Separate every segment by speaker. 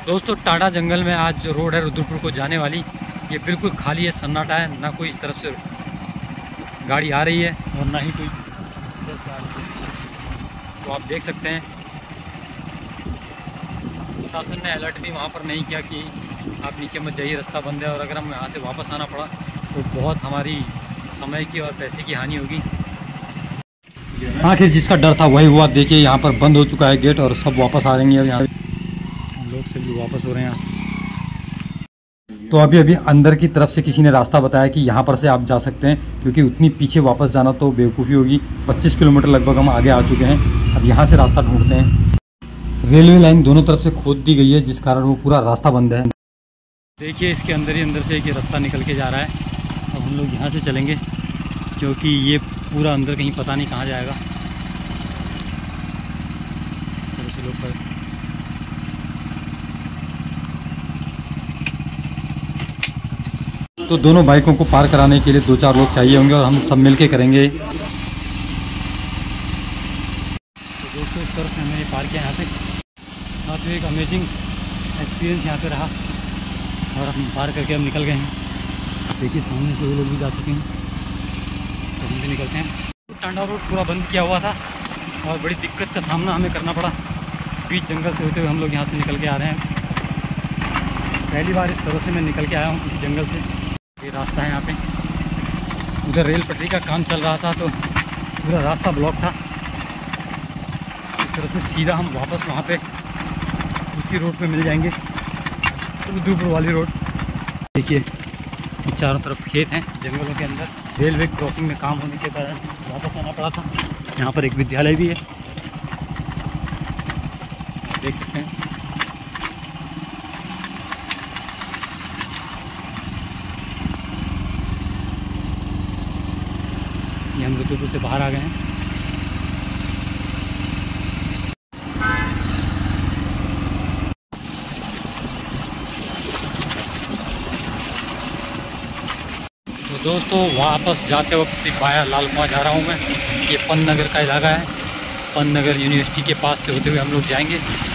Speaker 1: दोस्तों टाटा जंगल में आज जो रोड है रुद्रपुर को जाने वाली, ये बिल्कुल खाली है, सन्नाटा है, ना कोई इस तरफ से गाड़ी आ रही है और ना ही कोई इधर से आ रही है। तो आप देख सकते हैं प्रशासन ने अलर्ट भी वहाँ पर नहीं किया कि आप नीचे मत जाइए, रास्ता बंद है। और अगर हम यहाँ से वापस आना पड़ा तो बहुत हमारी समय की और पैसे की हानि होगी। आखिर जिसका डर था वही हुआ। देखिए यहाँ पर बंद हो चुका है गेट और सब वापस आ जाएंगे। यहाँ लोग सभी वापस हो रहे हैं। तो अभी अंदर की तरफ से किसी ने रास्ता बताया कि यहाँ पर से आप जा सकते हैं, क्योंकि उतनी पीछे वापस जाना तो बेवकूफ़ी होगी। 25 किलोमीटर लगभग हम आगे आ चुके हैं। अब यहाँ से रास्ता ढूंढते हैं। रेलवे लाइन दोनों तरफ से खोद दी गई है, जिस कारण वो पूरा रास्ता बंद है। देखिए इसके अंदर ही अंदर से एक रास्ता निकल के जा रहा है। अब हम लोग यहाँ से चलेंगे, क्योंकि ये पूरा अंदर कहीं पता नहीं कहाँ जाएगा। इस तरह से लोग तो दोनों बाइकों को पार कराने के लिए 2-4 लोग चाहिए होंगे और हम सब मिलके करेंगे। तो दोस्तों इस तरह से हमने पार किया यहाँ पे। साथ में एक अमेजिंग एक्सपीरियंस यहाँ पे रहा और हम पार करके हम निकल गए हैं। देखिए सामने से वो लोग भी जा चुके हैं, तो हम भी निकलते हैं। टांडा रोड पूरा बंद किया हुआ था और बड़ी दिक्कत का सामना हमें करना पड़ा। बीच जंगल से होते हुए हम लोग यहाँ से निकल के आ रहे हैं। पहली बार इस तरह से मैं निकल के आया हूँ किसी जंगल से। ये रास्ता है यहाँ पे। उधर रेल पटरी का काम चल रहा था तो पूरा रास्ता ब्लॉक था। इस तरह से सीधा हम वापस वहाँ पे उसी रोड पे मिल जाएंगे, रुद्रपुर वाली रोड। देखिए चारों तरफ खेत हैं जंगलों के अंदर। रेलवे क्रॉसिंग में काम होने के कारण वापस आना पड़ा था। यहाँ पर एक विद्यालय भी है, देख सकते हैं। ये हम रुद्रपुर से बाहर आ गए हैं। तो दोस्तों वापस जाते वक्त वाया लाल कुआं जा रहा हूँ मैं। ये पन्नगर का इलाका है। पन्नगर यूनिवर्सिटी के पास से होते हुए हम लोग जाएंगे।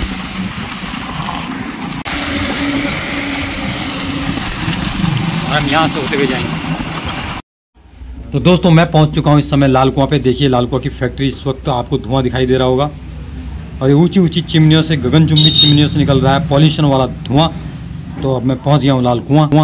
Speaker 1: और हम यहाँ से होते हुए जाएंगे। तो दोस्तों मैं पहुंच चुका हूं इस समय लाल कुआं पे। देखिए लाल कुआं की फैक्ट्री, इस वक्त आपको धुआं दिखाई दे रहा होगा और ये ऊंची ऊंची चिमनियों से, गगनचुंबी चिमनियों से निकल रहा है पॉल्यूशन वाला धुआं। तो अब मैं पहुंच गया हूं लाल कुआं।